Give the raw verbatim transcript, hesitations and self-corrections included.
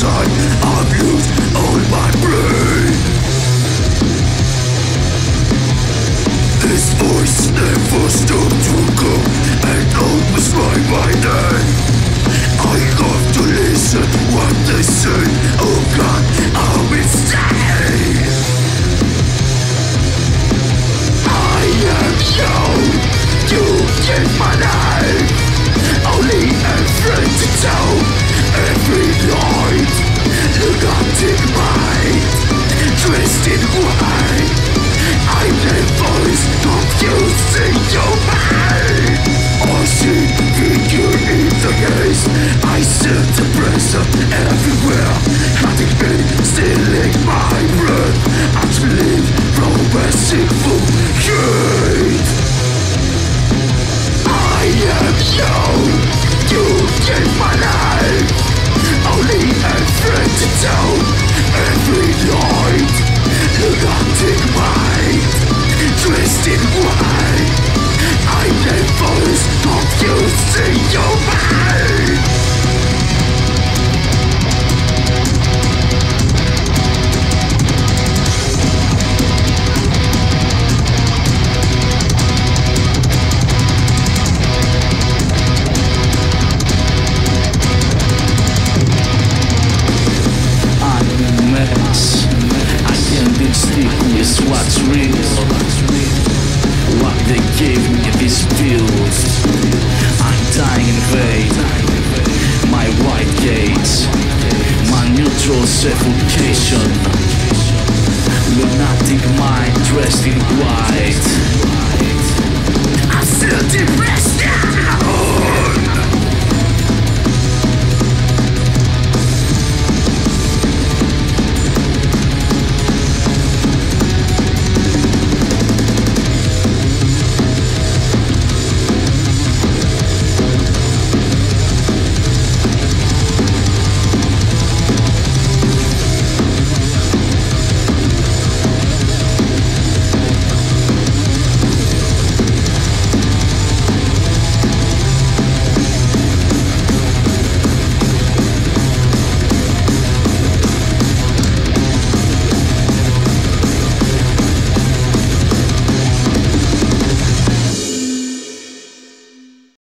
inside, I've used all my brain. This voice never stopped to come and always write my name. I have to listen what they say. Oh God, I'm insane. I am you. You take my life. Only a friend to tell. Every night, lunatic mind, dressed in white. I'm the voice confusing your mind. I see figure in the gaze. I set the pressure everywhere. Hunting me, stealing my breath. I believe from a sinful hate. I am you. You gave my life. Only a friend to tell. Every night, lunatic mind, dressed in white. I'm the voice confusing your mind. Is what's real. What they gave me is pills. I'm dying in vain. My white gates, my neutral suffocation. Lunatic mind dressed in white. I'm still depressed.